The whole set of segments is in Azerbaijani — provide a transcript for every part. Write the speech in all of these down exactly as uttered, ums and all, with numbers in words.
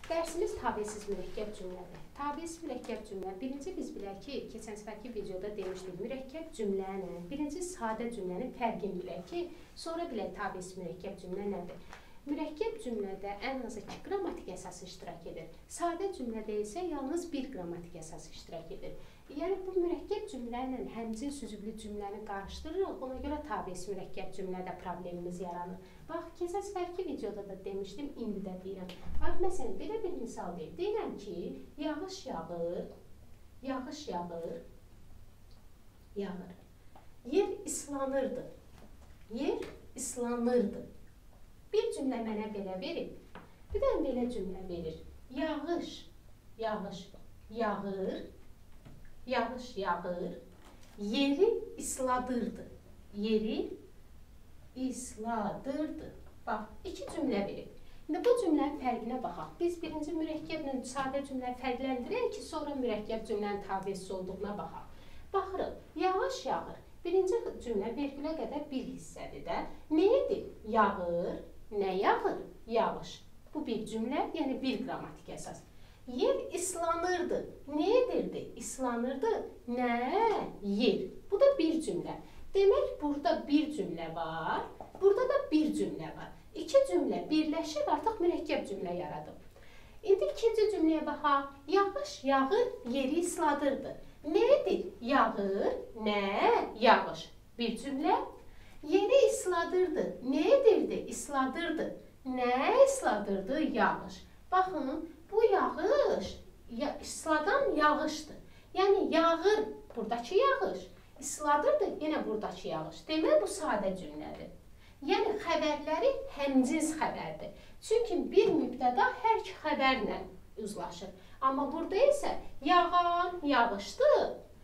Dərsimiz tabesiz mürəkkəb cümlədir. Tabesiz mürəkkəb cümlə. Birinci biz bilək ki, keçən səfərki videoda demişdik, mürəkkəb cümlənin, birinci sadə cümlənin fərqini bilək ki, sonra bilək tabesiz mürəkkəb cümlə nədir. Mürəkkəb cümlədə ən azı iki qrammatik əsası iştirak edir. Sadə cümlədə isə yalnız bir qrammatik əsası iştirak edir. Yəni, bu mürəkkəb cümlə ilə həmcins sözüblü cümləni qarışdırırıq, ona görə tabesiz mürəkkəb cümlədə problemimiz yaranır. Bax, keçən səfərki videoda da demişdim, indi də deyirəm. Bax, məsələn, belə bir misal deyim. Deyirəm ki, yağış yağır, yağış yağır, yağır. Yer islanırdı, yer islanırdı. Bir cümlə mənə belə verir, bir də belə cümlə verir. Yağış, yağış yağır, yağış yağır, yeri isladırdı, yeri isladırdı. Bax, iki cümlə verir. İndi bu cümlənin fərqinə baxaq. Biz birinci mürəkkəblə sadə cümlə fərqləndirək ki, sonra mürəkkəb cümlənin tabesiz olduğuna baxaq. Baxırıq, yağış yağır. Birinci cümlə vergülə qədər bir hissədir də. Nədir? Yağır, nə yağır? Yağış. Bu bir cümlə, yəni bir qrammatik əsas. Yer islanırdı. Nə edirdi? İslanırdı. Nə? Yer. Bu da bir cümlə. Demək, burada bir cümlə var, burada da bir cümlə var. İki cümlə birləşib artıq mürəkkəb cümlə yaradıb. İndi ikinci cümləyə baxaq. Yağış yağır, yeri isladırdı. Nədir? Yağır, nə? Yağış. Bir cümlə. Yeri isladırdı. Nə edirdi? İsladırdı. Nə isladırdı? Yağış. Baxın, bu yağış, ya, isladan yağışdır. Yəni, yağır, buradakı yağış, isladırdı, yenə buradakı yağış. Demək, bu sadə cümlədir. Yəni, xəbərləri həmcins xəbərdir. Çünki bir mübtəda hər iki xəbərlə uzlaşır. Amma burada isə yağan yağışdır,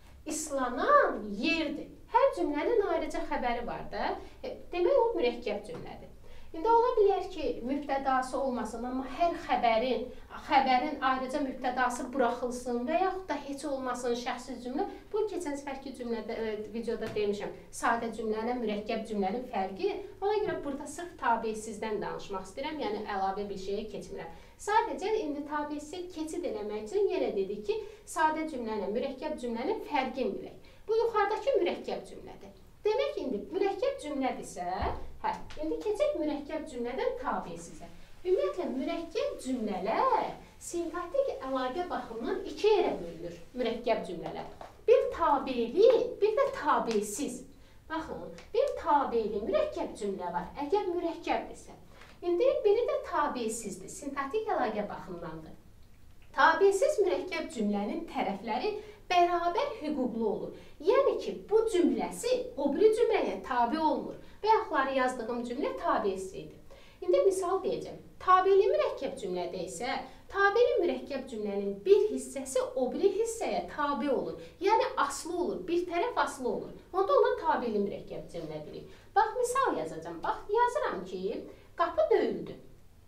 islanan yerdir. Hər cümlənin ayrıca xəbəri var da. Demək, o mürəkkəb cümlədir. İndi ola bilər ki, mübtədası olmasın, amma hər xəbərin, xəbərin ayrıca mübtədası buraxılsın və yaxud da heç olmasın şəxsi cümlə. Bu, keçən səfərki cümlədə, videoda demişəm, sadə cümlənin, mürəkkəb cümlənin fərqi. Ona görə burada sırf tabesizdən danışmaq istəyirəm, yəni əlavə bir şeyə keçmirəm. Sadəcə, indi tabesiz keçid eləmək üçün yenə dedik ki, sadə cümlənin, mürəkkəb cümlənin fərqini bilək. Bu, yuxarıdakı mürəkkəb cümlədir. Demək, indi mürəkkəb cümlədirsə, hə, indi keçək mürəkkəb cümlədən tabesizə. Ümumiyyətlə, mürəkkəb cümlələr sintaktik əlaqə baxımından iki yerə bölünür mürəkkəb cümlələr. Bir tabeli, bir də tabesiz. Baxın, bir tabeli mürəkkəb cümlə var, əgər mürəkkəbdirsə. İndi biri də tabesizdir, sintaktik əlaqə baxımındandır. Tabesiz mürəkkəb cümlənin tərəfləri bərabər hüquqlu olur. Yəni ki, bu cümləsi o biri cümləyə tabi olmur. Və yaxları yazdığım cümlə tabesizdir. İndi misal deyəcəm. Tabeli mürəkkəb cümlədə isə, tabeli mürəkkəb cümlənin bir hissəsi o biri hissəyə tabi olur. Yəni, aslı olur, bir tərəf aslı olur. Onda ona tabeli mürəkkəb cümlə deyirik. Bax, misal yazacağım. Bax, yazıram ki, qapı döyüldü.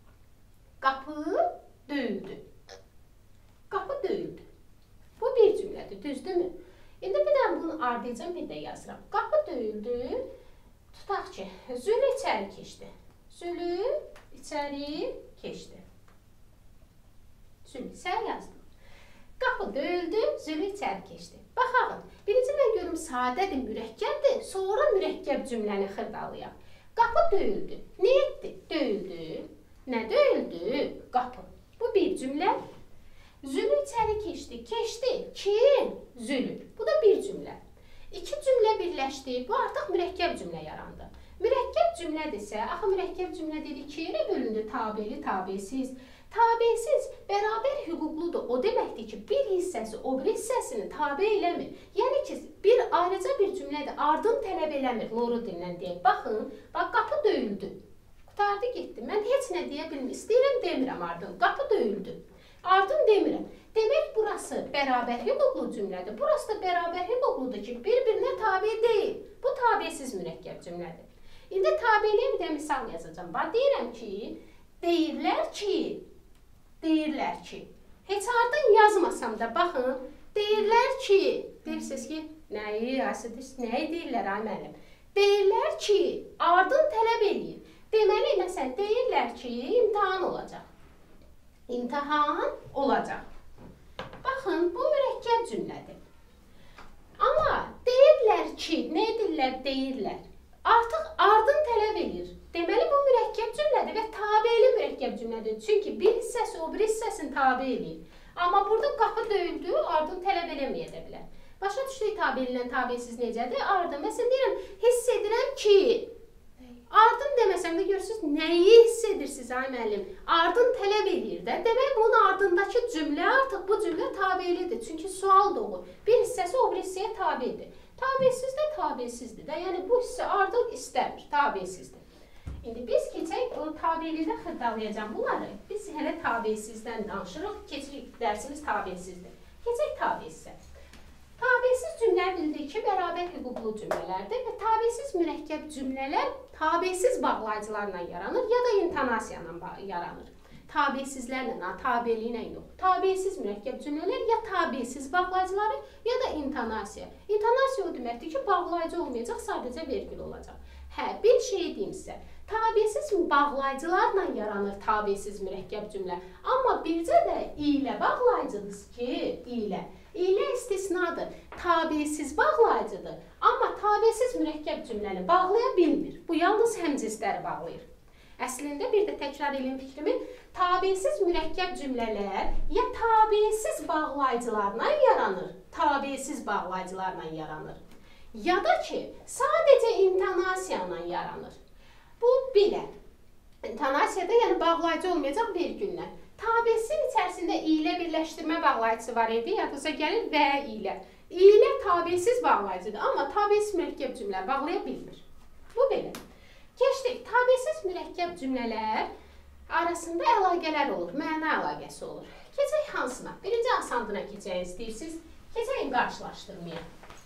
Qapı döyüldü. Qapı döyüldü. Bu bir cümlədir, düzdürmü? İndi bir də bunun ardıcın bir də yazıram. Qapı döyüldü. Tutaq ki, Zülü içəri keçdi. Zülü içəri keçdi. Zülü, sən yazdın. Qapı döyüldü, Zülü içəri keçdi. Baxaq, birinci mən görüm sadədir, mürəkkəbdir, sonra mürəkkəb cümləni xırdalayaq. Qapı döyüldü. Nə etdi? Döyüldü. Nə döyüldü? Qapı. Bu bir cümlə. Zülü içəri keçdi. Keçdi. Kim? Zülü. Bu da bir cümlə. İki cümlə birləşdi. Bu artıq mürəkkəb cümlə yarandı. Mürəkkəb cümlədirsə, axı mürəkkəb cümlə dedik ki, yerə bölündü tabeli, tabesiz. Tabesiz bərabər hüquqludur. O deməkdir ki, bir hissəsi o bir hissəsini tabi eləmir. Yəni ki, bir ayrıca bir cümlədir. Ardın tələb eləmir. Loru dilindən deyək. Baxın, bax, qapı döyüldü. Qutardı, getdi. Mən heç nə deyə bilmirəm. İstəyirəm, demirəm ardın. Qapı döyüldü. Ardın demirəm. Demək, burası bərabər hüquqlu cümlədir. Burası da bərabər hüquqludur ki, bir-birinə tabi deyil. Bu tabesiz mürəkkəb cümlədir. İndi tabeliyə bir də misal yazacağım. Bax, deyirəm ki, deyirlər ki, deyirlər ki. Heç ardın yazmasam da, baxın, deyirlər ki, deyirsiniz ki, nəyi, asidir, nəyi deyirlər, ay mənim? Deyirlər ki, ardın tələb eləyir. Deməli, məsələn, deyirlər ki, imtahan olacaq. İmtahan olacaq. Baxın, bu mürəkkəb cümlədir. Amma deyirlər ki, nə edirlər, deyirlər. Artıq ardın tələb edir. Deməli, bu mürəkkəb cümlədir və tabeli mürəkkəb cümlədir. Çünki bir hissəsi o bir hissəsini tabe edir. Amma burada qapı döyüldü, ardın tələb eləməyə də bilər. Başa düşdük tabeli ilə tabesiz necədir? Ardın, məsələn, deyirəm, hiss edirəm ki, ardın deməsəm də görürsünüz, nəyi hiss edirsiniz, ay müəllim? Ardın tələb edir də. Demək, bunun ardındakı cümlə artıq bu cümlə tabelidir. Çünki sual doğur. Bir hissəsi o bir hissəyə tabedir. Tabesiz də tabesizdir də. Yəni, bu hissə ardın istəmir, tabesizdir. İndi biz keçək, o tabelidə xırdalayacağım bunları. Biz hələ tabesizdən danışırıq. Keçirik, dərsimiz tabesizdir. Keçək tabesizə. Tabesiz cümlə bildik ki, bərabər hüquqlu cümlələrdir və tabesiz mürəkkəb cümlələr tabesiz bağlayıcılarla yaranır ya da intonasiya ilə yaranır. Tabesizlərlə, tabeli ilə yox. Tabesiz mürəkkəb cümlələr ya tabesiz bağlayıcıları ya da intonasiya. İntonasiya o deməkdir ki, bağlayıcı olmayacaq, sadəcə vergül olacaq. Hə, bir şey deyim sizə. Tabesiz bağlayıcılarla yaranır tabesiz mürəkkəb cümlə. Amma bircə də ilə bağlayıcıdır ki, ilə. İlə istisnadır. Tabesiz bağlayıcıdır. Amma tabesiz mürəkkəb cümləni bağlaya bilmir. Bu yalnız həmcinsləri bağlayır. Əslində bir də təkrar edeyim fikrimi. Tabesiz mürəkkəb cümlələr ya tabesiz bağlayıcılarla yaranır, tabesiz bağlayıcılarla yaranır. Ya da ki, sadəcə intonasiya ilə yaranır. Bu belə. İntonasiyada yəni bağlayıcı olmayacaq vergüllə. Tabesin içərisində ilə birləşdirmə bağlayıcısı var idi, yadınıza gəlir və ilə. İlə tabesiz bağlayıcıdır, amma tabesiz mürəkkəb cümlə bağlaya bilmir. Bu belə. Keçdik, tabesiz mürəkkəb cümlələr arasında əlaqələr olur, məna əlaqəsi olur. Keçək hansına? Birinci asandına keçək istəyirsiniz, keçəyin qarşılaşdırmaya.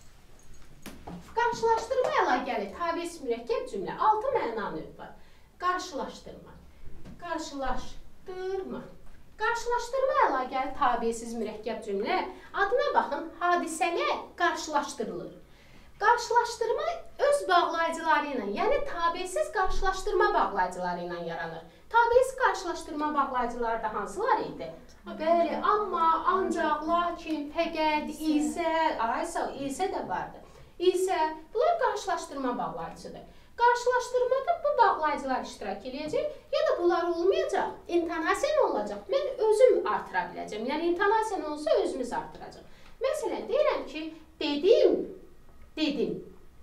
Qarşılaşdırma əlaqəli tabesiz mürəkkəb cümlə altı məna növ var. Qarşılaşdırma, qarşılaşdırma. Qarşılaşdırma əlaqəli tabesiz mürəkkəb cümlə adına baxın, hadisələr qarşılaşdırılır. Qarşılaşdırma öz bağlayıcıları ilə, yəni tabesiz qarşılaşdırma bağlayıcıları ilə yaranır. Tabesiz qarşılaşdırma bağlayıcıları da hansılar idi? Bəli, amma, ancaq, lakin, fəqət, isə, aysa, isə də vardı. İsə, bunlar qarşılaşdırma bağlayıcıdır. Qarşılaşdırmada bu bağlayıcılar iştirak edəcək, ya da bunlar olmayacaq, intonasiya nə olacaq? Mən özüm artıra biləcəm. Yəni, intonasiya nə olsa özümüz artıracaq. Məsələn, deyirəm ki, dedim, dedim.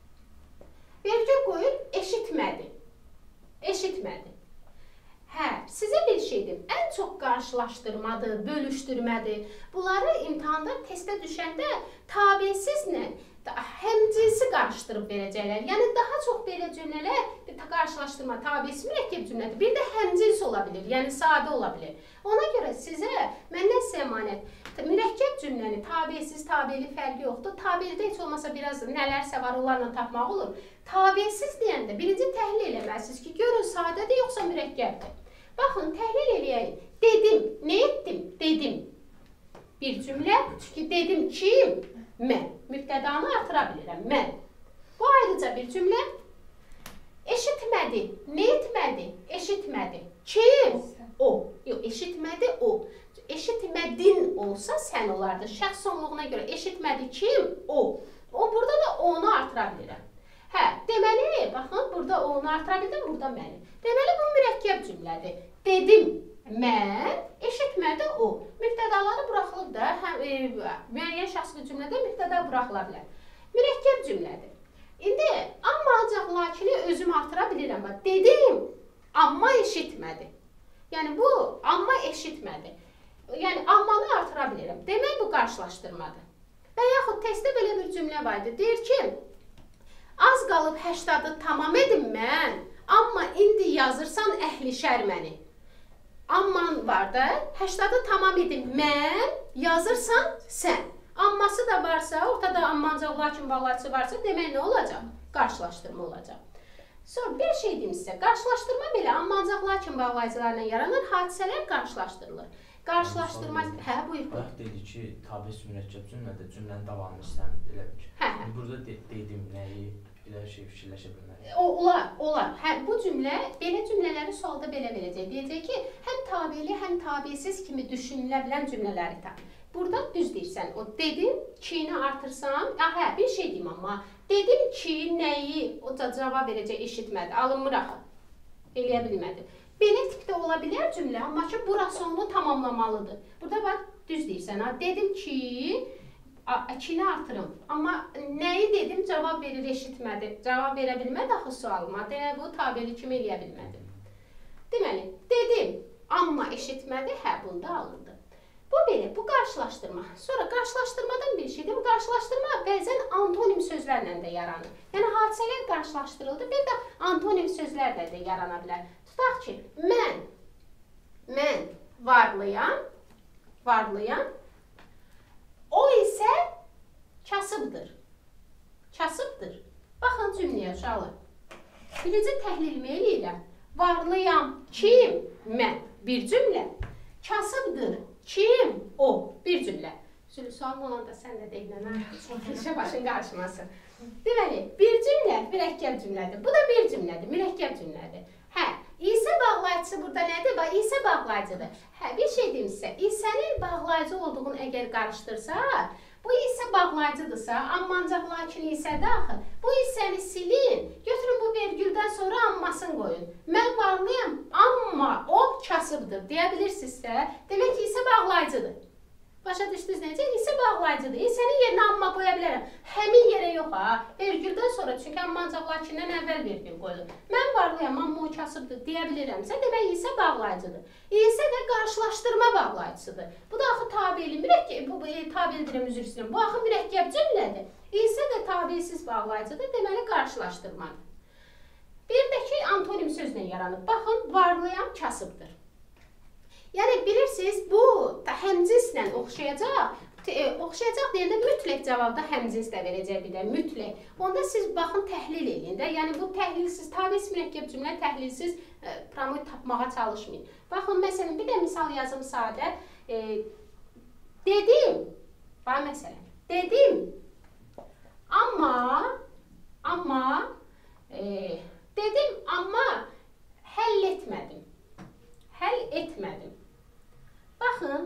Vergül qoyur, eşitmədi. Eşitmədi. Hə, sizə bir şey deyim, ən çox qarşılaşdırmadır, bölüşdürmədir. Bunları imtahanda, testə düşəndə tabesizlə həmcinsi qarşıdırıb verəcəklər. Yəni, daha çox belə cümlələr qarşılaşdırma, tabesiz mürəkkəb cümlədir. Bir də həmcins ola bilir, yəni sadə ola bilir. Ona görə sizə, məndən sizə əmanət, mürəkkəb cümləni tabesiz, tabeli fərqi yoxdur. Tabelidə heç olmasa biraz nələrsə var, onlarla tapmaq olur. Tabesiz deyəndə birinci təhlil eləməlisiniz ki, görün sadədir, yoxsa mürəkkəbdir. Baxın, təhlil eləyək. Dedim, nə etdim? Dedim. Bir cümlə, çünki dedim kim? Mən. Mübtədanı artıra bilirəm, mən. Bu ayrıca bir cümlə. Eşitmədi, nə etmədi? Eşitmədi. Kim? O. Yox, eşitmədi, o. Eşitmədin olsa sən olardı. Şəxs sonluğuna görə eşitmədi kim? O. O, burada da onu artıra bilirəm. Hə, deməli, baxın, burada onu artıra bildim, burada məni. Deməli, bu mürəkkəb cümlədir. Dedim. Mən, eşitmədi o. Mübtədaları buraxılıb da, həm, e, müəyyən şəxsli cümlədə mübtəda buraxıla bilər. Mürəkkəb cümlədir. İndi, amma ancaq lakini özüm artıra bilirəm. Dedim, amma eşitmədi. Yəni, bu, amma eşitmədi. Yəni, ammanı artıra bilirəm. Demək, bu qarşılaşdırmadır. Və yaxud testdə belə bir cümlə var idi. Deyir ki, az qalıb həştadı tamam edim mən, amma indi yazırsan əhli şər məni. Amman var da, həştadı tamam edim mən, yazırsan sən. Amması da varsa, ortada ammancaq, lakin bağlayıcısı varsa, demək nə olacaq? Qarşılaşdırma olacaq. Sonra bir şey deyim sizə, qarşılaşdırma belə ammancaq, lakin bağlayıcılarla yaranır, hadisələr qarşılaşdırılır. Qarşılaşdırma, hə, buyur. Bayaq dedi ki, tabesiz mürəkkəb cümlədə cümlənin davamını istəmir, elə bir. Hə, hə. Burada dedim nəyi, bir şey fikirləşə bilmərik. O, olar, olar. Hə, bu cümlə, belə cümlələri sualda belə verəcək. Deyəcək ki, həm tabeli, həm tabesiz kimi düşünülə bilən cümlələri tap. Burada düz deyirsən. O dedim ki-ni artırsam, ya hə, bir şey deyim amma. Dedim ki, nəyi o da cavab verəcək, eşitmədi, alınmır axı. Eləyə bilmədi. Belə tipdə ola bilər cümlə, amma ki, burası onu tamamlamalıdır. Burada bax, düz deyirsən. Ha, dedim ki, ikini artırım. Amma nəyi dedim, cavab verir, eşitmədi. Cavab verə bilmədi axı sualıma. Demək, bu tabeli kimi eləyə bilmədi. Deməli, dedim, amma eşitmədi, hə, bunda alındı. Bu belə, bu qarşılaşdırma. Sonra qarşılaşdırmadan bir şeydir. Bu qarşılaşdırma bəzən antonim sözlərlə də yaranır. Yəni, hadisələr qarşılaşdırıldı, bir də antonim sözlərlə də yarana bilər. Tutaq ki, mən, mən varlıyam, varlıyam, o isə kasıbdır. Kasıbdır. Baxın cümləyə uşaqlar. Birinci təhlilimi eləyirəm. Varlıyam, kim? Mən. Bir cümlə. Kasıbdır. Kim? O. Bir cümlə. Şöyle sualım olanda sən də deylən, işə başın qarşımasın. Deməli, bir cümlə mürəkkəb cümlədir. Bu da bir cümlədir, mürəkkəb cümlədir. Hə, İsə bağlayıcısı burada nədir? Bax, İsə bağlayıcıdır. Hə, bir şey deyim sizə. İsənin bağlayıcı olduğunu əgər qarışdırsa, bu İsə bağlayıcıdırsa, amma ancaq lakin İsədə axı, bu İsəni silin, götürün bu vergüldən sonra ammasını qoyun. Mən varlıyam, amma o kasıbdır, deyə bilirsinizsə, demək ki, İsə bağlayıcıdır. Başa düşdünüz necə? İsə bağlayıcıdır. İsənin yerinə amma qoya bilərəm. Həmin yerə yox ha, vergüldən sonra, çünki amma ancaq lakindən əvvəl vergül qoyulur. Mən varlıyam, amma o kasıbdır, deyə bilirəmsə, demək İsə bağlayıcıdır. İsə də qarşılaşdırma bağlayıcısıdır. Bu da axı tabeli, mürəkkəb, bu tabeli deyirəm, üzr istəyirəm. Bu axı mürəkkəb cümlədir. İsə də tabelsiz bağlayıcıdır, deməli qarşılaşdırmadır. Bir də ki, antonim sözlə yaranıb. Baxın, varlıyam kasıbdır. Yəni, bilirsiniz, bu həmcinslə oxşayacaq, oxşayacaq deyəndə mütləq cavabda həmcins də verəcək bir də, mütləq. Onda siz baxın, təhlil edin də, yəni bu təhlilsiz, tabelsiz mürəkkəb cümlə təhlilsiz promoy tapmağa çalışmayın. Baxın, məsələn, bir də misal yazım sadə. E, dedim, bax məsələn, dedim, amma, amma, e, dedim, amma həll etmədim, həll etmədim. Baxın,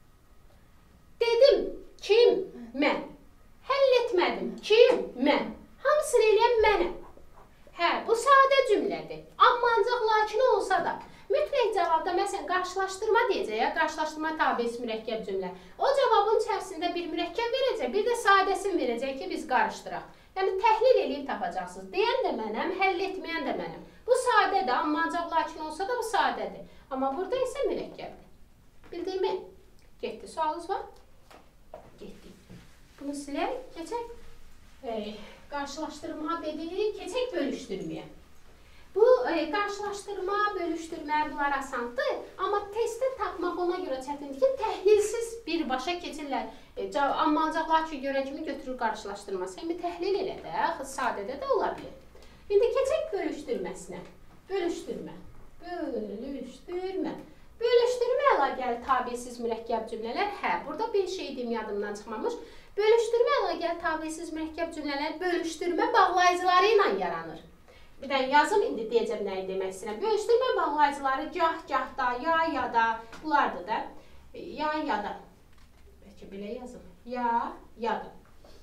dedim, kim? Mən. Həll etmədim, kim? Mən. Hamısını eləyən mənəm. Hə, bu sadə cümlədir. Amma ancaq lakin olsa da, mütləq cavabda, məsələn, qarşılaşdırma deyəcək, ya, qarşılaşdırma tabelsiz mürəkkəb cümlə. O cavabın içərisində bir mürəkkəb verəcək, bir də sadəsini verəcək ki, biz qarışdıraq. Yəni, təhlil eləyib tapacaqsınız. Deyən də mənəm, həll etməyən də mənəm. Bu sadədir, amma ancaq lakin olsa da bu sadədir. Amma burada isə mürəkkəbdir. Bildiyimi? Getdi. Sualınız var? Getdi. Bunu silək, keçək. E, qarşılaşdırma dedik, keçək bölüşdürməyə. Bu e, qarşılaşdırma, bölüşdürmə, bunlar asandır. Amma testdə tapmaq ona görə çətindir ki, təhlilsiz birbaşa keçirlər. E, amma ancaq lakin görən kimi götürür qarşılaşdırma. Sən bir təhlil elə də, sadədə də ola bilir. İndi keçək bölüşdürməsinə. Bölüşdürmə. Bölüşdürmə. Bölüşdürmə əlaqəli tabelsiz mürəkkəb cümlələr. Hə, burada bir şey deyim, yadımdan çıxmamış. Bölüşdürmə əlaqəli tabelsiz mürəkkəb cümlələr bölüşdürmə bağlayıcıları ilə yaranır. Bir də yazım, indi deyəcəm nəyi demək istəyirəm. Bölüşdürmə bağlayıcıları gah-gah da, ya ya da, bunlardır da. Ya ya da. Bəlkə belə yazım. Ya ya da.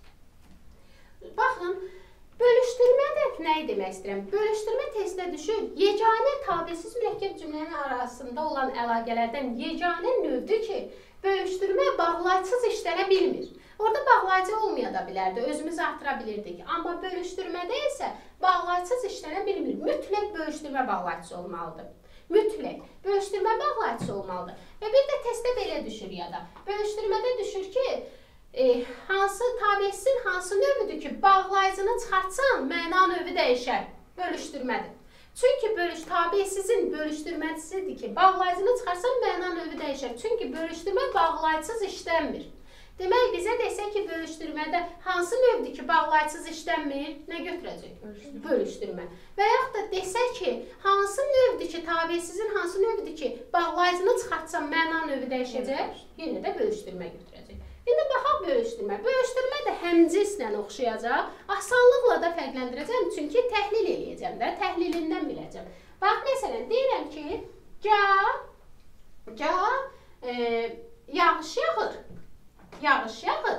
Baxın. Bölüşdürmə də nəyi demək istəyirəm? Bölüşdürmə testdə düşür. Yeganə tabelsiz mürəkkəb cümlənin arasında olan əlaqələrdən yeganə növdür ki, bölüşdürmə bağlayıcısız işlənə bilmir. Orada bağlayıcı olmaya da bilərdi, özümüz artıra bilirdik. Amma bölüşdürmədə isə bağlayıcısız işlənə bilmir. Mütləq bölüşdürmə bağlayıcısı olmalıdır. Mütləq bölüşdürmə bağlayıcısı olmalıdır. Və bir də testdə belə düşür ya da. Bölüşdürmədə düşür ki, E, hansı tabelsizin hansı növüdür ki, bağlayıcını çıxartsan, məna növü dəyişər, bölüşdürmədir. Çünki bölüş, tabelsizin bölüşdürməcisidir ki, bağlayıcını çıxarsan, məna növü dəyişər. Çünki bölüşdürmə bağlayıcısız işlənmir. Demək, bizə desək ki, bölüşdürmədə hansı növdür ki, bağlayıcısız işlənmir, nə götürəcək? Bölüşdürmə. Bölüşdürmə. Və yaxud da desək ki, hansı növdür ki, tabelsizin hansı növdür ki, bağlayıcını çıxartsan, məna növü dəyişəcək, yenə də bölüşdürmə götürəcək. İndi baxaq bölüşdürmə. Bölüşdürmə də həmcinslə oxşayacaq. Asanlıqla da fərqləndirəcəm, çünki təhlil eləyəcəm də, təhlilindən biləcəm. Bax, məsələn, deyirəm ki, gah, gah e, yağış yağır, yağış yağır,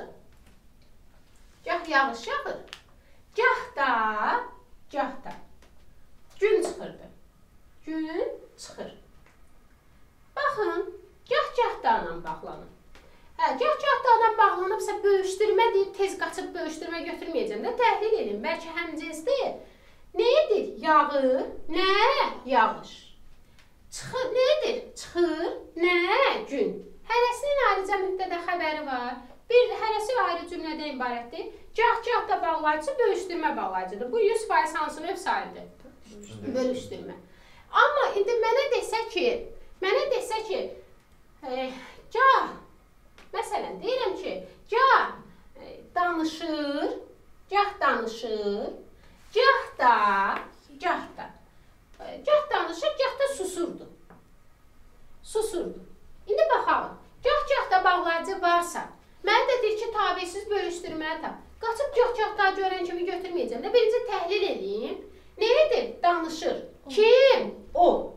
gah yağış yağır, gah da, gah da gün çıxırdı, gün çıxır. Baxın, gah-gah dağla bağlanır. Hə, gah-gah dağla bağlanıbsa bölüşdürmə deyib, tez qaçıb bölüşdürmə götürməyəcəm də, təhlil edin, bəlkə həmcinsdir. Nədir? Yağır, nə? Yağış. Çıxır, nədir? Çıxır, nə? Gün. Hərəsinin ayrıca mübtədə xəbəri var. Bir hərəsi ayrı cümlədən ibarətdir. Gah-gah da bağlayıcı, bölüşdürmə bağlayıcıdır. Bu yüz faiz hansı növ sayılır? Bölüşdürmə. Amma indi mənə desə ki, mənə desə ki, e, gah, məsələn, deyirəm ki, gah e, danışır, gah danışır, gah da, gah da, e, gah danışır, gah da susurdu. Susurdu. İndi baxalım, gah-gah da bağlayıcı varsa, mənə də deyir ki, tabesiz bölüşdürməyə tap. Qaçıb gah-gah da görən kimi götürməyəcəm də, birinci təhlil edeyim. Nədir? Danışır. Kim? O.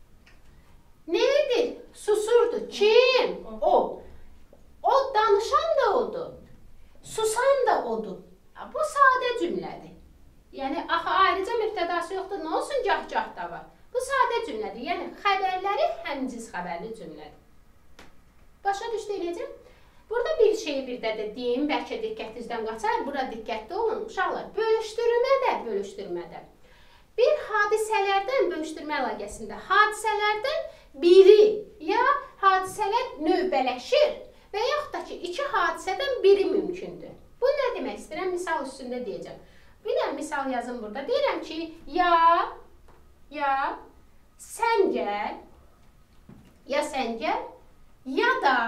Nədir? Susurdu. Kim? O. O danışan da odur. Susan da odur. Bu sadə cümlədir. Yəni, axı, ayrıca mübtədası yoxdur. Nə olsun, gah-gah da var. Bu sadə cümlədir. Yəni, xəbərləri həmciz xəbərli cümlədir. Başa düşdü eləyəcəm? Burada bir şeyi bir də də deyim, bəlkə diqqətinizdən qaçar. Bura diqqətli olun. Uşaqlar, bölüşdürmə də, bölüşdürmə də. Bir hadisələrdən, bölüşdürmə əlaqəsində hadisələrdən biri ya hadisələr növbələşir və yaxud da ki, iki hadisədən biri mümkündür. Bu nə demək istəyirəm? Misal üstündə deyəcəm. Bir də misal yazım burada. Deyirəm ki, ya, ya sən gəl, ya sən gəl, ya da,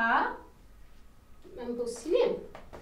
mən bu silim,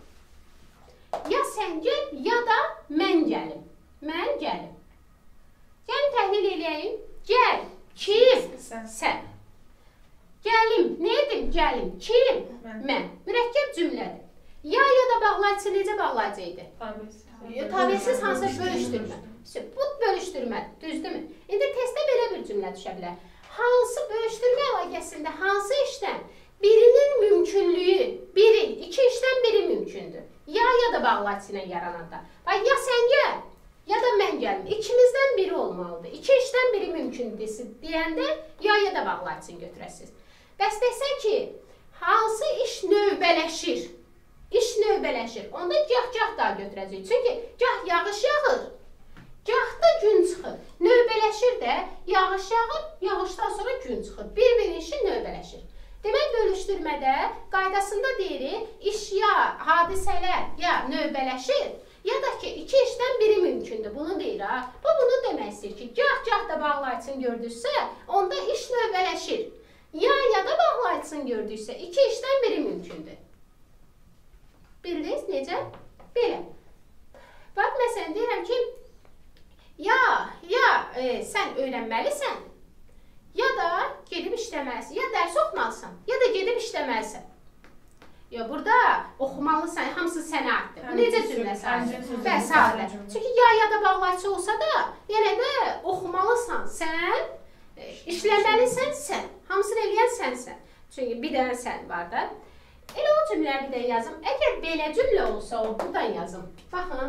ya sən gəl, ya da mən gəlim, mən gəlim. Yəni, təhlil eləyəyim. Gəl. Kim? Sən. Sən. Gəlim. Nə edim? Gəlim. Kim? Mən. Mən. Mürəkkəb cümlədir. Ya ya da bağlayıcı necə bağlayıcı idi? Tabesiz. Tabesiz hansısa bölüşdürmə. Bu bölüşdürmədir. Düzdürmü? İndi testdə belə bir cümlə düşə bilər. Hansı bölüşdürmə əlaqəsində hansı işdən birinin mümkünlüyü, biri, iki işdən biri mümkündür. Ya ya da bağlayıcı ilə yarananda. Bax, ya sən gəl. Ya da mən gəlim. İkimizdən biri olmalıdır. İki işdən biri mümkündür deyəndə ya ya da bağlayıcını götürəsiniz. Bəs desə ki, hansı iş növbələşir? İş növbələşir. Onda gah-gah daha götürəcək. Çünki gah yağış yağır, gah da gün çıxır. Növbələşir də yağış yağır, yağışdan sonra gün çıxır. Bir-bir işi növbələşir. Demək, bölüşdürmədə qaydasında deyirik, iş ya hadisələr ya növbələşir, ya da ki, iki işdən biri mümkündür. Bunu deyir, ha. Bu, bunu demək istəyir ki, gah-gah da bağlayıcını gördüksə, onda iş növbələşir. Ya, ya da bağlayıcını gördüksə, iki işdən biri mümkündür. Bildiniz, necə? Belə. Bax, məsələn, deyirəm ki, ya, ya, e, sən öyrənməlisən, ya da gedib işləməlisən, ya dərs oxumalısan, ya da gedib işləməlisən. Ya, burada oxumalısan, hamısı sənə aiddir. Bu necə cümlə sayılır? Bəs, sadə. Çünki ya ya da bağlayıcı olsa da, yenə də oxumalısan sən, işləməlisən sən. Hamısını eləyən sənsən. Çünki bir dənə sən var da. Elə o cümlələri bir də yazım. Əgər belə cümlə olsa, o buradan yazım. Baxın.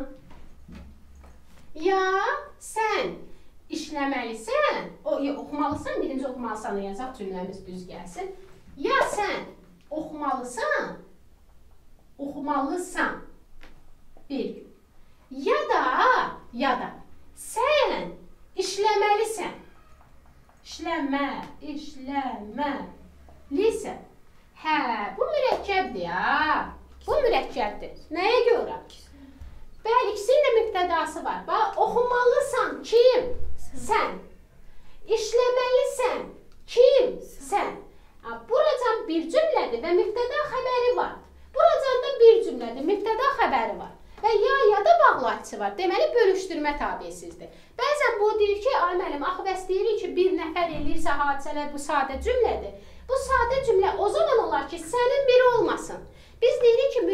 Ya sən işləməlisən, o, ya, oxumalısan, birinci oxumalısan yazaq, cümləmiz düz gəlsin. Ya sən oxumalısan, oxumalısan bir gün. Ya da, ya da sən işləməlisən. İşləmə, işləməlisən. Hə, bu mürəkkəbdir, ha. Bu mürəkkəbdir. Nəyə görə? Bəli, ikisinin də mübtədası var. Bax, oxumalısan, kim? Sən. İşləməlisən, kim? Sən. Buracan bir cümlədir və mübtəda xəbəri var. Buracan da bir cümlədir, mübtəda xəbəri var. Və ya ya da bağlayıcısı var. Deməli, bölüşdürmə tabesizdir. Bəzən bu deyir ki, ay müəllim, axı bəs deyirik ki, bir nəfər eləyirsə hadisələr bu sadə cümlədir. Bu sadə cümlə o zaman olar ki, sənin biri olmasın. Biz deyirik ki,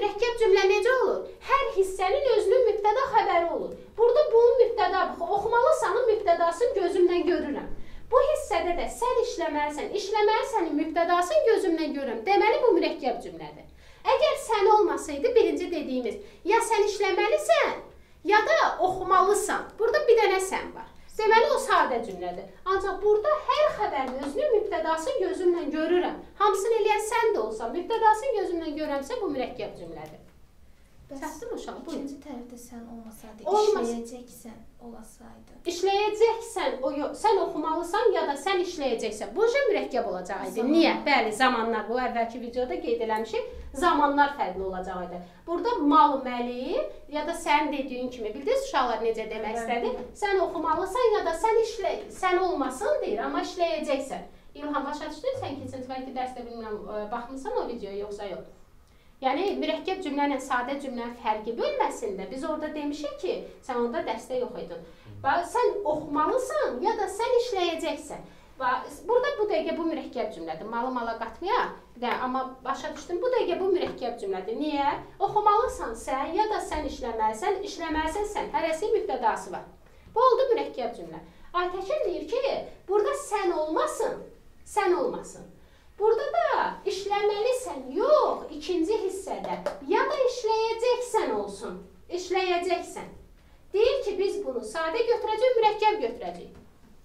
cümlə necə olur? Hər hissənin özünün mübtəda xəbəri olur. Burada bunun mübtəda, oxumalısanın mübtədasını gözümlə görürəm. Bu hissədə də sən işləməlisən, işləməlisənin mübtədasını gözümlə görürəm. Deməli, bu mürəkkəb cümlədir. Əgər sən olmasaydı, birinci dediyimiz, ya sən işləməlisən, ya da oxumalısan. Burada bir dənə sən var. Deməli, o sadə cümlədir. Ancaq burada hər xəbərin özünün mübtədasını gözümlə görürəm. Hamısını eləyən sən də olsan, mübtədasını gözümlə görəmsə, bu mürəkkəb cümlədir. Çatdın uşaq, buyur. İkinci tərəfdə sən olmasaydı, Olmaz. işləyəcəksən olasaydı. İşləyəcəksən, o yox, sən oxumalısan ya da sən işləyəcəksən. Bu cür mürəkkəb olacaqdı. Niyə? Bəli, zamanlar, bu əvvəlki videoda qeyd eləmişik, zamanlar fərqli olacaqdı. Burada mal, məli ya da sən dediyin kimi, bildiniz uşaqlar necə demək istədi? Sən oxumalısan ya da sən işlə, sən olmasın deyir, amma işləyəcəksən. İlham, başa düşdün? Sən keçinci bəlkə dərsdə bilmirəm, baxmısan o videoya yoxsa yox? Yəni, mürəkkəb cümlə ilə sadə cümlənin fərqi bölməsində biz orada demişik ki, sən orada dərsdə yox idin. Sən oxumalısan ya da sən işləyəcəksən. Burada bu dəqiqə bu mürəkkəb cümlədir. Malı mala qatmayaq. Amma başa düşdün, bu dəqiqə bu mürəkkəb cümlədir. Niyə? Oxumalısan sən ya da sən işləməlisən, işləməlisən sən. Hərəsi mübtədası var. Bu oldu mürəkkəb cümlə. Aytəkin deyir ki, burada sən olmasın, sən olmasın. Burada da işləməlisən, yox, ikinci hissədə, ya da işləyəcəksən olsun, işləyəcəksən. Deyir ki, biz bunu sadə götürəcək, mürəkkəb götürəcək.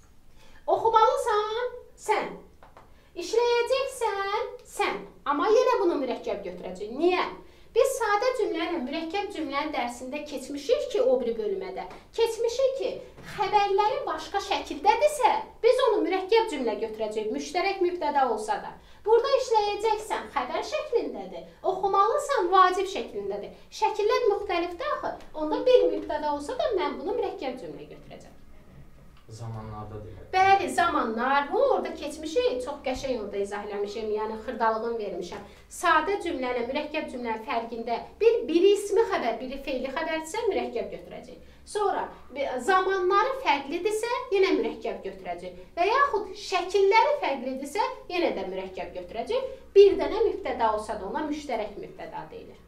Oxumalısan, sən. İşləyəcəksən, sən. Amma yenə bunu mürəkkəb götürəcək. Niyə? Biz sadə cümlə ilə mürəkkəb cümlənin dərsində keçmişik ki, o biri bölmədə. Keçmişik ki, xəbərləri başqa şəkildədirsə, biz onu mürəkkəb cümlə götürəcək, müştərək mübtəda olsa da. Burada işləyəcəksən, xəbər şəklindədir. Oxumalısan, vacib şəklindədir. Şəkillər müxtəlifdir axı. Onda bir mübtəda olsa da mən bunu mürəkkəb cümlə götürəcəm. Zamanlarda deyil. Bəli, zamanlar. Bu orada keçmişik, çox qəşəng orada izah eləmişəm, yəni xırdalığını vermişəm. Sadə cümlə ilə mürəkkəb cümlənin fərqində bir, biri ismi xəbər, biri feili xəbərdirsə, mürəkkəb götürəcək. Sonra zamanları fərqlidirsə, yenə mürəkkəb götürəcək. Və yaxud şəkilləri fərqlidirsə, yenə də mürəkkəb götürəcək. Bir dənə mübtəda olsa da ona müştərək mübtəda deyilir.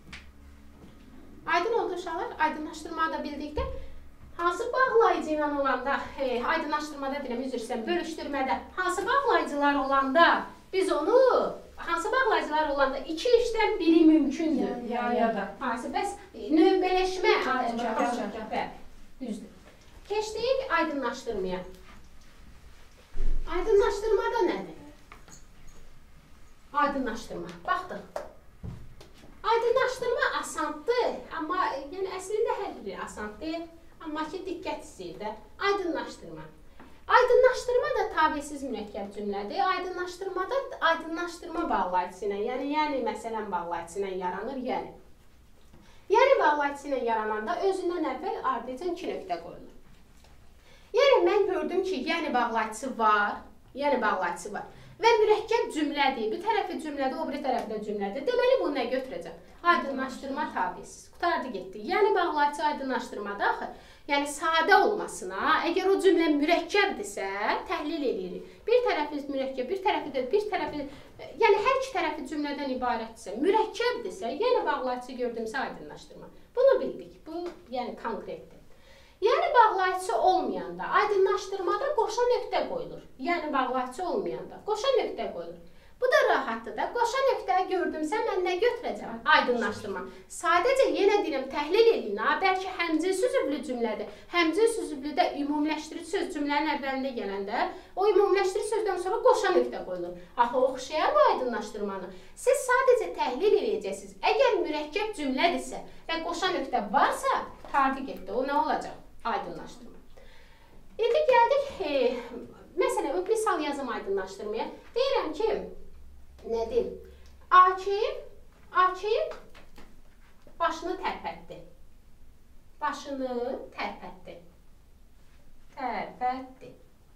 Aydın oldu uşaqlar, aydınlaşdırmağı da bildikdə. Hansı bağlayıcı ilə olanda, hey, aydınlaşdırmada deyiləm, üzr istəyirəm, bölüşdürmədə, hansı bağlayıcılar olanda biz onu, hansı bağlayıcılar olanda iki işdən biri mümkündür. Ya, ya da. Hansı, bəs növbələşmə, düzdür. Keçdik aydınlaşdırmaya. Aydınlaşdırmada nədir? Aydınlaşdırma, baxdıq. Aydınlaşdırma asandır, amma yəni əslində hər biri asandır. Amma ki, diqqət istəyir də, aydınlaşdırma. Aydınlaşdırma da tabesiz mürəkkəb cümlədir. Aydınlaşdırmada aydınlaşdırma bağlayıcısı ilə, yəni, yəni, məsələn, bağlayıcısı ilə yaranır, yəni. Yəni, bağlayıcısı ilə yarananda özündən əvvəl ardıcan iki nöqtə qoyulur. Yəni, mən gördüm ki, yəni bağlayıcısı var, yəni bağlayıcısı var. Və mürəkkəb cümlədir, bir tərəfi cümlədir, o biri tərəfi də cümlədir. Deməli, bunu nə götürəcəm? Aydınlaşdırma tabesiz. Qutardı getdi. Yəni, bağlayıcı aydınlaşdırmada axı, yəni sadə olmasına, əgər o cümlə mürəkkəbdirsə, təhlil edirik. Bir tərəfi mürəkkəb, bir tərəfi də, bir tərəfi, yəni hər iki tərəfi cümlədən ibarətdirsə, mürəkkəbdirsə, yəni bağlayıcı gördümsə aydınlaşdırma. Bunu bildik. Bu, yəni konkretdir. Yəni, bağlayıcı olmayanda, aydınlaşdırmada qoşa nöqtə qoyulur. Yəni, bağlayıcı olmayanda, qoşa nöqtə qoyulur. Bu da rahatdır da. Qoşa nöqtəyi gördümsə, mən nə götürəcəm? Aydınlaşdırma. Sadəcə, yenə deyirəm, təhlil edin, ha, bəlkə həmcə süzüblü cümlədir. Həmcə süzüblüdə ümumiləşdirici söz cümlənin əvvəlində gələndə, o ümumiləşdirici sözdən sonra qoşa nöqtə qoyulur. Axı, oxşayar bu aydınlaşdırmanı. Siz sadəcə təhlil edəcəksiniz. Əgər mürəkkəb cümlədirsə və qoşa nöqtə varsa, tardı getdi. O nə olacaq? Aydınlaşdırma. İndi gəldik, e, məsələn, misal yazım aydınlaşdırmaya. Deyirəm ki, nədir? Akif, Akif başını tərpətdi. Başını tərpətdi. Tərpətdi.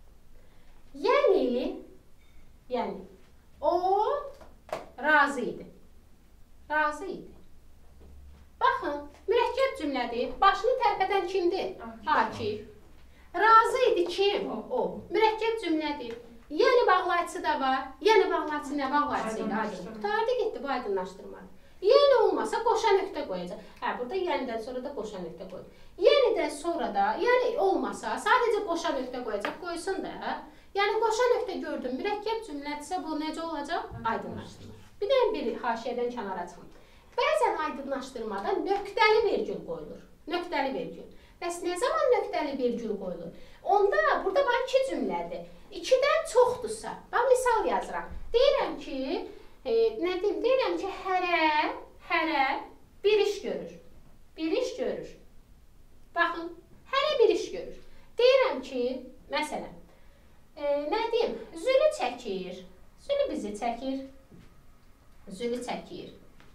Yəni, yəni, o razı idi. Razı idi. Baxın, mürəkkəb cümlədir. Başını tərpədən kimdir? Akif. Razı idi kim? O. Mürəkkəb cümlədir. Yəni bağlayıcısı da var. Yəni bağlayıcısı nə bağlayıcısı idi? Qutardı getdi bu aydınlaşdırma. Yəni olmasa qoşa nöqtə qoyacaq. Hə, burada yənidən sonra da qoşa nöqtə qoyur. Yənidən sonra da, yəni olmasa sadəcə qoşa nöqtə qoyacaq, qoysun da. Yəni qoşa nöqtə gördüm, mürəkkəb cümlədirsə bu necə olacaq? Aydınlaşdırma. Bir də bir haşiyədən kənara çıxım. Bəzən aydınlaşdırmada nöqtəli vergül qoyulur. Nöqtəli vergül. Bəs nə zaman nöqtəli vergül qoyulur? Onda burada bax iki cümlədir. İkidən çoxdursa, bax misal yazıram. Deyirəm ki, e, nə deyim? Deyirəm ki, hərə, hərə bir iş görür. Bir iş görür. Baxın, hərə bir iş görür. Deyirəm ki, məsələn, e, nə deyim? Zülü çəkir. Zülü bizi çəkir. Zülü çəkir.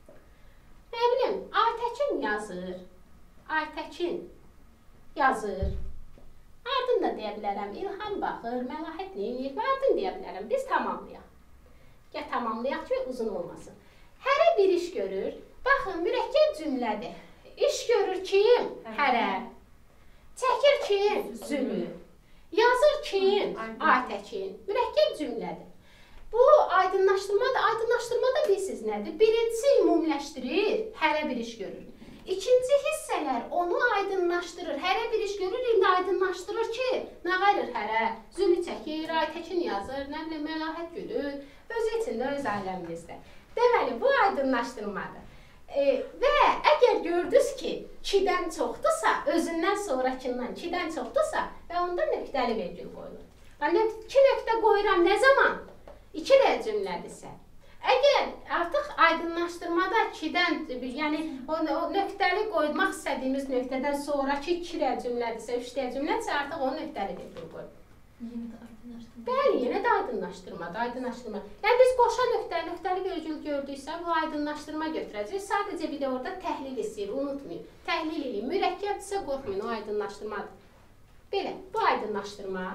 Nə bilim, Aytəkin yazır. Aytəkin yazır. Ardın da deyə bilərəm, İlham baxır, Məlahət neyir, ardın deyə bilərəm, biz tamamlayaq. Gəl tamamlayaq ki, uzun olmasın. Hərə bir iş görür. Baxın, mürəkkəb cümlədir. İş görür kim? Hərə. Çəkir kim? Zülü. Yazır kim? Aytəkin. Mürəkkəb cümlədir. Bu aydınlaşdırma da, aydınlaşdırma da bilirsiniz nədir? Birincisi ümumiləşdirir, hərə bir iş görür. İkinci hissələr onu aydınlaşdırır. Hərə bir iş görür, indi aydınlaşdırır ki, nə qayır hərə? Zülü çəkir, Aytəkin yazır, nə bilim, Məlahət gülür, öz içində, öz aləmimizdə. Deməli, bu aydınlaşdırmadır. E, və əgər gördünüz ki, ikidən çoxdursa, özündən sonrakından ikidən çoxdursa və onda nöqtəli vergül qoyulur. Yəni, iki nöqtə qoyuram nə zaman? İki də cümlədirsə. Əgər artıq aydınlaşdırmada ikidən, yəni o, o nöqtəli qoymaq istədiyimiz nöqtədən sonraki iki də cümlədirsə, üç də cümlədirsə, artıq o nöqtəli vergül qoyur. Yenə də aydınlaşdırma. Bəli, yenə də aydınlaşdırmada, aydınlaşdırma. Yəni biz qoşa nöqtə, nöqtəli vergül gördüksə, bu aydınlaşdırma götürəcək. Sadəcə bir də orada təhlil istəyir, unutmayın. Təhlil edin, mürəkkəbdirsə qorxmayın, o aydınlaşdırmadır. Belə, bu aydınlaşdırma.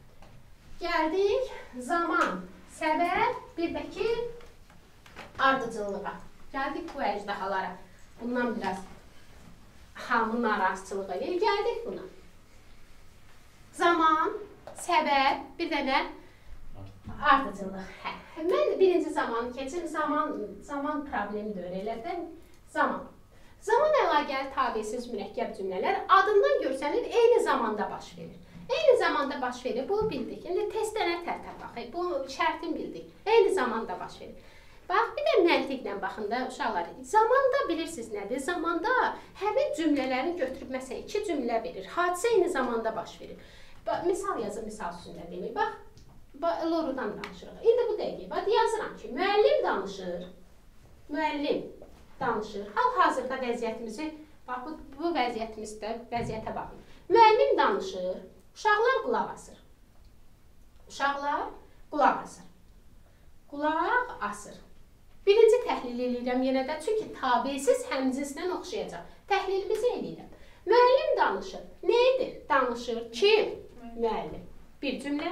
Gəldik, zaman, səbəb, bir də ki, ardıcıllığa. Gəldik bu əcdahalara. Bundan biraz hamı narazıçılıq edir. Gəldik buna. Zaman, səbəb, bir də nə? Ardıcıllıq. Hə. Mən birinci zamanı keçim. Zaman, zaman problemidir elədən. Zaman. Zaman əlaqəli tabesiz mürəkkəb cümlələr adından görsənir, eyni zamanda baş verir. Eyni zamanda baş verir, bunu bildik. İndi testlərə tərtəb baxıq, bu şərtin bildik. Eyni zamanda baş verir. Bax, bir də məntiqlə baxın da, uşaqlar. Zamanda bilirsiniz nədir? Zamanda həmin cümlələrini götürüb, məsələn, iki cümlə verir. Hadisə eyni zamanda baş verir. Bax, misal yazır, misal üstündə demək. Bax, bax, Lorudan danışırıq. İndi bu dəqiq, bax, yazıram ki, müəllim danışır. Müəllim danışır. Hal-hazırda vəziyyətimizi, bax, bu, bu vəziyyətimizdə vəziyyətə baxın. Müəllim danışır. Uşaqlar qulaq asır. Uşaqlar qulaq asır. Qulaq asır. Birinci təhlil edirəm yenə də, çünki tabesiz həmcinslə oxşayacaq. Təhlilimizi edirəm. Müəllim danışır. Nə edir? Danışır. Kim? Müəllim. Bir cümlə.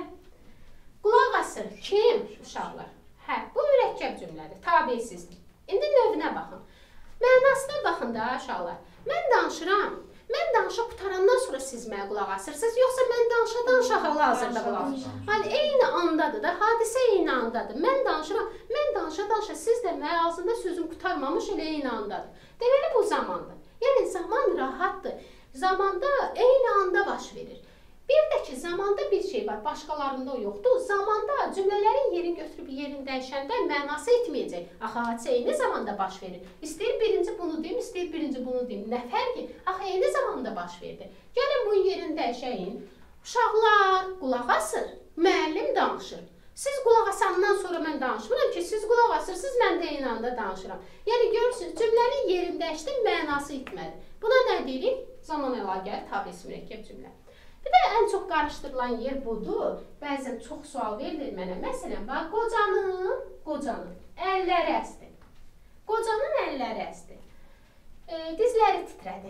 Qulaq asır. Kim? Uşaqlar. Hə, bu mürəkkəb cümlədir, tabesizdir. İndi növünə baxın. Mənasına baxın da, uşaqlar. Mən danışıram. Mən danışa qutarandan sonra siz mənə qulaq asırsınız, yoxsa mən danışa-danışa hal-hazırda qulaq asırsınız. Hani eyni andadır da, hadisə eyni andadır. Mən danışıram, mən danışa-danışa siz də mənə ağzında sözüm qutarmamış elə eyni andadır. Deməli bu zamandır. Yəni zaman rahatdır. Zamanda eyni anda baş verir. Bir də ki, zamanda bir şey var, başqalarında o yoxdur. Zamanda cümlələrin yerini götürüb yerini dəyişəndə mənası itməyəcək. Axı, hadisə eyni zamanda baş verir. İstəyir birinci bunu deyim, istəyir birinci bunu deyim. Nə fərqi? Axı, eyni zamanda baş verdi. Gəlin bunun yerini dəyişəyin. Uşaqlar qulaq asır, müəllim danışır. Siz qulaq asandan sonra mən danışmıram ki, siz qulaq asırsınız, mən də eyni anda danışıram. Yəni, görürsünüz, cümlənin yerini dəyişdim, mənası itmədi. Buna nə deyirik? Zaman əlaqəli tabesi mürəkkəb cümlə. Bir də ən çox qarışdırılan yer budur. Bəzən çox sual verilir mənə. Məsələn, bax, qocanın, qocanın əlləri əsdi. Qocanın əlləri əsdi. E, dizləri titrədi.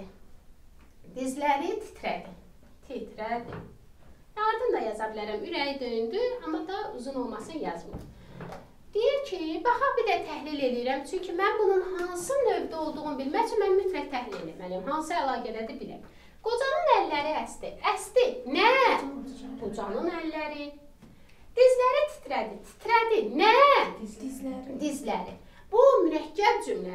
Dizləri titrədi. Titrədi. Ardın da yaza bilərəm. Ürəyi döyündü, amma da uzun olmasın yazmır. Deyir ki, baxa bir də təhlil edirəm. Çünki mən bunun hansı növdə olduğunu bilmək üçün mən mütləq təhlil etməliyim. Hansı əlaqələdir bilək. Qocanın əlləri əsdi. Əsdi. Nə? Qocanın əlləri. Dizləri titrədi. Titrədi. Nə? Dizləri. Dizləri. Bu mürəkkəb cümlədir.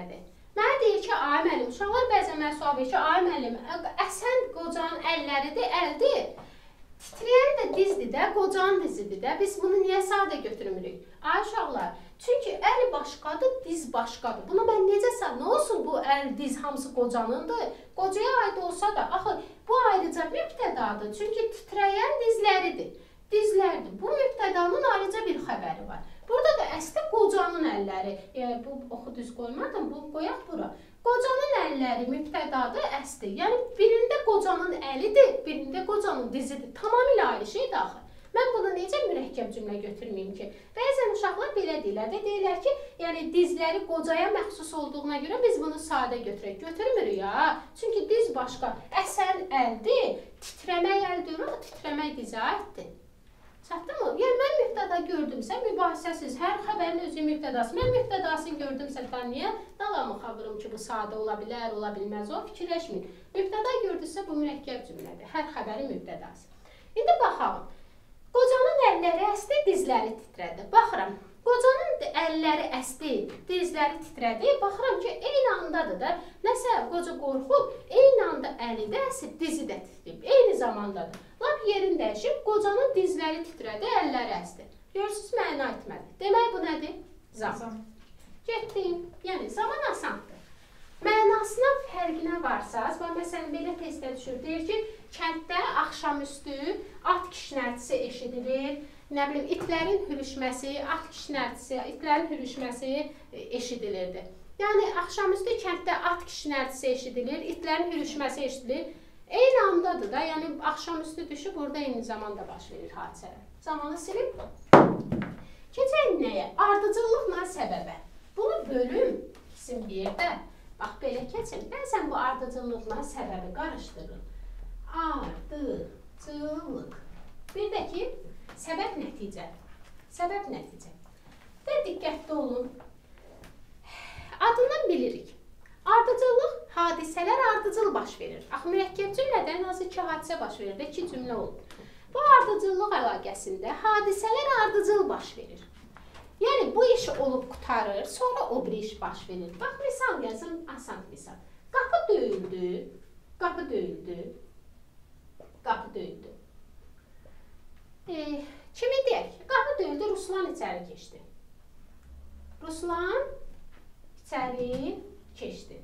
Mənə deyir ki, ay müəllim, uşaqlar bəzən mənə sual verir ki, ay müəllim, əsən qocanın əlləridir, əldir. Titrəyən də dizdir də, qocanın dizidir də. Biz bunu niyə sadə götürmürük? Ay uşaqlar, çünki əl başqadır, diz başqadır. Buna mən necə sən, nə olsun bu əl, diz hamısı qocanındır? Qocaya aid olsa da, axı bu ayrıca mübtədadır. Çünki titrəyən dizləridir. Dizlərdir. Bu mübtədanın ayrıca bir xəbəri var. Burada da əslində qocanın əlləri, yəni bu oxu düz qoymadım, bu qoyaq bura. Qocanın əlləri mübtədadır, əsli. Yəni birində qocanın əlidir, birində qocanın dizidir. Tamamilə ayrı şeydir axı. Mən bunu necə mürəkkəb cümlə götürməyim ki? Bəzən uşaqlar belə deyirlər də, deyirlər ki, yəni dizləri qocaya məxsus olduğuna görə biz bunu sadə götürək. Götürmürük ya. Çünki diz başqa. Əsən əldir, titrəmək əldir, o titrəmək dizə aiddir. Çatdı mı? Yəni mən mübtəda gördümsə, mübahisəsiz, hər xəbərin özü mübtədası. Mən mübtədasını gördümsə, mən niyə dalamı xəbərim ki, bu sadə ola bilər, ola bilməz, o fikirləşməyin. Mübtəda gördüsə, bu mürəkkəb cümlədir. Hər xəbərin mübtədası. İndi baxalım. Qocanın əlləri əsdi, dizləri titrədi. Baxıram. Qocanın əlləri əsdi, dizləri titrədi. Baxıram ki, eyni andadır da. Nəsə qoca qorxub, eyni anda əli də əsib, dizi də titrəyib. Eyni zamandadır. Lap yerin dəyişib, qocanın dizləri titrədi, əlləri əsdi. Görürsünüz, məna etmədi. Demək bu nədir? Zaman. Getdim. Yəni, zaman asandır. Mənasına fərqinə varsaz, və məsələn, belə testə düşür. Deyir ki, kənddə axşamüstü at kişnərtisi eşidilir. Nə bilim, itlərin hürüşməsi, at kişnərtisi, itlərin hürüşməsi eşidilirdi. Yəni, axşamüstü kənddə at kişnərtisi eşidilir, itlərin hürüşməsi eşidilir. Eyni andadır da, yəni axşamüstü düşüb, orada eyni zamanda baş verir hadisələr. Zamanı silib. Keçək nəyə? Ardıcıllıqla səbəbə. Bunu bölüm isim bir yerdə. Bax, belə keçin. Bəzən bu ardıcıllıqla səbəbi qarışdırın. Ardıcıllıq. Bir də ki, səbəb nəticə. Səbəb nəticə. Və diqqətli olun. Adından bilirik. Ardıcıllıq, hadisələr ardıcıl baş verir. Axı, mürəkkəb cümlədə ən az iki hadisə baş verir, iki cümlə olur. Bu ardıcıllıq əlaqəsində hadisələr ardıcıl baş verir. Yəni, bu iş olub qutarır, sonra o bir iş baş verir. Bax, misal yazın, asan misal. Qapı döyüldü, qapı döyüldü, qapı döyüldü. E, kimi deyək? Qapı döyüldü, Ruslan içəri keçdi. Ruslan içəri keçdi.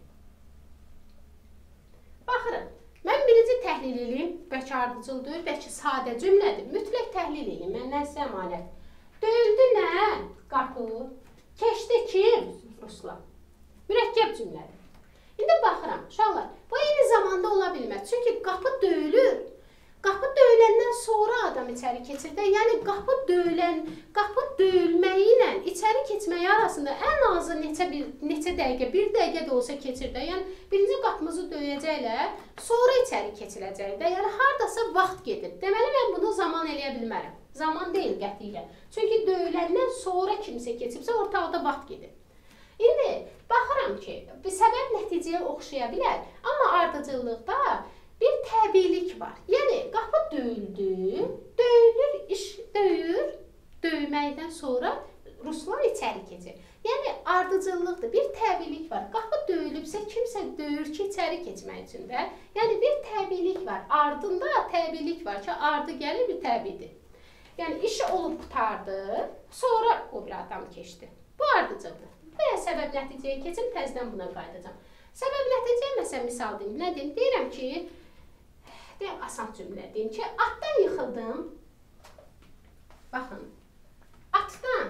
Baxırın, mən birinci təhlil edeyim, bəlkə ardıcıldır, bəlkə sadə cümlədir. Mütləq təhlil edeyim, məndən sizə əmanət. Döyüldü nə? Qapı. Keçdi kim? Ruslan. Mürəkkəb cümlədir. İndi baxıram, uşaqlar, bu eyni zamanda ola bilməz. Çünki qapı döyülür. Qapı döyüləndən sonra adam içəri keçir də, yəni qapı döyülən, qapı döyülməyi ilə içəri keçməyi arasında ən azı neçə, bir, neçə dəqiqə, bir dəqiqə də olsa keçir də, yəni birinci qapımızı döyəcəklər, sonra içəri keçiləcək də, yəni haradasa vaxt gedir. Deməli, mən bunu zaman eləyə bilmərəm. Zaman deyil qətiyyən. Çünki döyüləndən sonra kimsə keçibsə, ortaqda vaxt gedir. İndi baxıram ki, bir səbəb nəticəyə oxşaya bilər, amma ardıcıllıqda bir təbiilik var. Yəni, qapı döyüldü, döyülür, iş döyür, döyməkdən sonra Ruslan içəri keçir. Yəni, ardıcıllıqdır, bir təbiilik var. Qapı döyülübsə, kimsə döyür ki, içəri keçmək üçün də. Yəni, bir təbiilik var. Ardında təbiilik var ki, ardı gəlir, bir təbiidir. Yəni, işi olub qutardı, sonra o bir adam keçdi. Bu ardıcıldır. Və səbəb nəticəyə keçib, təzdən buna qayıdacam. Səbəb nəticəyə məsələn, misal deyim, nə deyim? Deyirəm ki, deyəm, asan cümlə deyim ki, atdan yıxıldım. Baxın, atdan,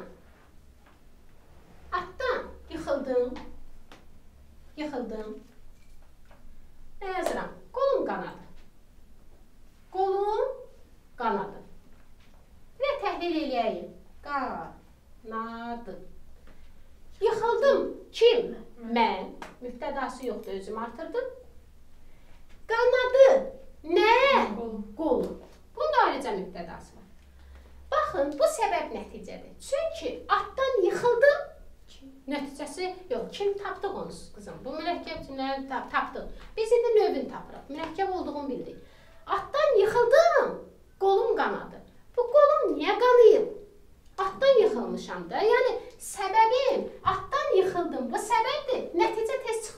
atdan yıxıldım, yıxıldım. Nə yazıram? Qolum qanadı. Qolum qanadı. Və təhlil eləyəyim. Qanadı. Yıxıldım. Kim? Mən. Mübtədası yoxdur, özüm artırdım. Qanadı. Nə? Qolum. Bunda ayrıca mübtədası var. Baxın, bu səbəb nəticədir. Çünki atdan yıxıldım. Nəticəsi yox. Kim tapdıq onu qızım? Bu mürəkkəb cümlələri tapdıq. Biz indi növünü tapırıq. Mürəkkəb olduğunu bildik. Atdan yıxıldım. Qolum qanadı. Bu qolum niyə qanıyıb? Atdan yıxılmışam da. Yəni, səbəbim, atdan yıxıldım. Bu səbəbdir. Nəticə tez çıxır.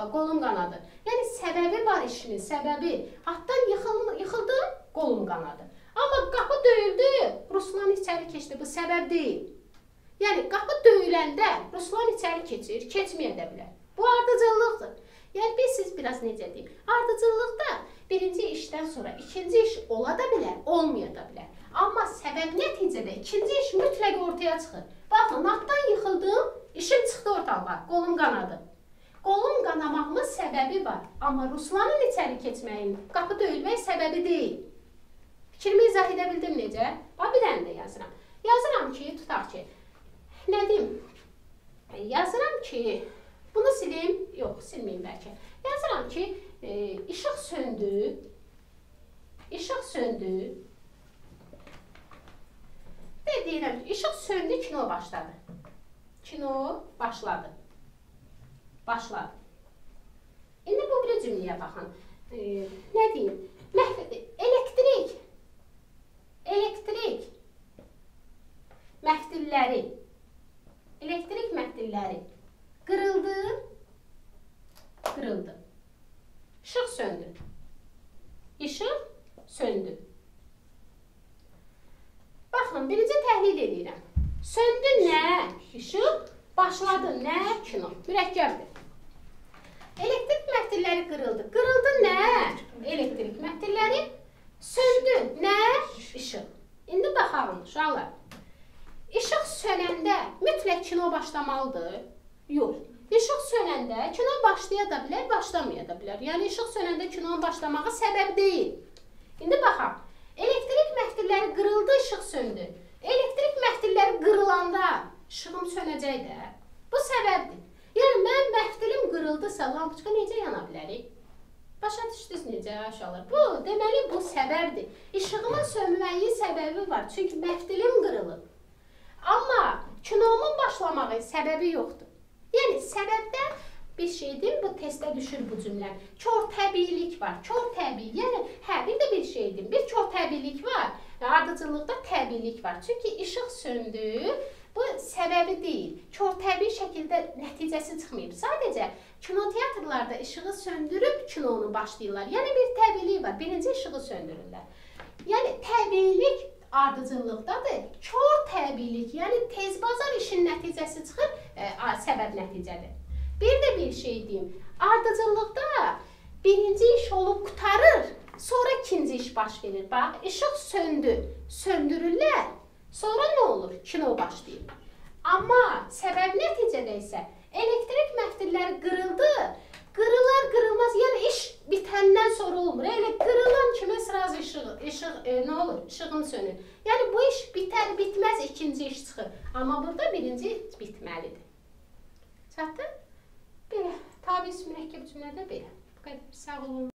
ortalığa, qolum qanadı. Yəni səbəbi var işinin, səbəbi. Atdan yıxıldı, yıxıldı, qolum qanadı. Amma qapı döyüldü, Ruslan içəri keçdi. Bu səbəb deyil. Yəni qapı döyüləndə Ruslan içəri keçir, keçməyə də bilər. Bu ardıcıllıqdır. Yəni biz siz biraz necə deyim? Ardıcıllıqda birinci işdən sonra ikinci iş ola da bilər, olmaya da bilər. Amma səbəb nəticədə ikinci iş mütləq ortaya çıxır. Baxın, atdan yıxıldım, işim çıxdı ortalığa, qolum qanadı. Qolum qanamağımın səbəbi var. Amma Ruslanın içəri keçməyin, qapı döyülmək səbəbi deyil. Fikrimi izah edə bildim necə? Bax, bir dənə də yazıram. Yazıram ki, tutaq ki, nə deyim? Yazıram ki, bunu silim, yox, silməyim bəlkə. Yazıram ki, e, işıq söndü, işıq söndü. Və deyirəm ki, işıq söndü, kino başladı. Kino başladı. Başladı. İndi bu bir cümləyə baxın. E, nə deyim? Elektrik, elektrik məftilləri, elektrik məftilləri qırıldı, qırıldı. İşıq söndü. İşıq söndü. Baxın, birinci təhlil edirəm. Söndü nə? İşıq. Başladı nə? Kino. Mürəkkəbdir. Elektrik məftilləri qırıldı. Qırıldı nə? Elektrik məftilləri. Söndü nə? İşıq. İndi baxalım, uşaqlar. İşıq sönəndə mütləq kino başlamalıdır? Yox. İşıq sönəndə kino başlaya da bilər, başlamaya da bilər. Yəni, işıq sönəndə kinonun başlamağı səbəb deyil. İndi baxaq. Elektrik məftilləri qırıldı, işıq söndü. Elektrik məftilləri qırılanda işığım sönəcək də. Bu səbəbdir. Yəni, mən məftilim qırıldısa, lampoçka necə yana bilərik? Başa düşdünüz necə aşağılar? Bu, deməli, bu səbəbdir. İşığımın sönməyi səbəbi var. Çünki məftilim qırılıb. Amma kinomun başlamağı səbəbi yoxdur. Yəni, səbəbdə bir şeydir, bu testə düşür bu cümlə. Kör təbiilik var, kör təbii. Yəni, hə, bir də bir şeydir, bir kör təbiilik var, ardıcıllıqda təbiilik var. Çünki işıq söndü, bu səbəbi deyil. Kör təbii şəkildə nəticəsi çıxmayıb. Sadəcə, kinoteatrlarda işığı söndürüb kinonu başlayırlar. Yəni, bir təbiilik var, birinci işığı söndürürlər. Yəni, təbiilik ardıcıllıqdadır, kör təbiilik, yəni tez bazar işin nəticəsi çıxır, e, səbəb nəticədir. Bir də bir şey deyim, ardıcıllıqda birinci iş olub qutarır, sonra ikinci iş baş verir. Bax, işıq söndü, söndürürlər, sonra nə olur? Kino başlayır. Amma səbəb nəticədə isə elektrik məftilləri qırıldı, qırılar qırılmaz, yəni iş bitəndən sonra olmur. Elə qırılan kimi sıraz işıq, işıq e, nə olur? İşığın sönür. Yəni bu iş bitər, bitməz ikinci iş çıxır. Amma burada birinci bitməlidir. Çatdı? Belə, tabi mürəkkəb cümlədə belə. Bu qədər, sağ olun.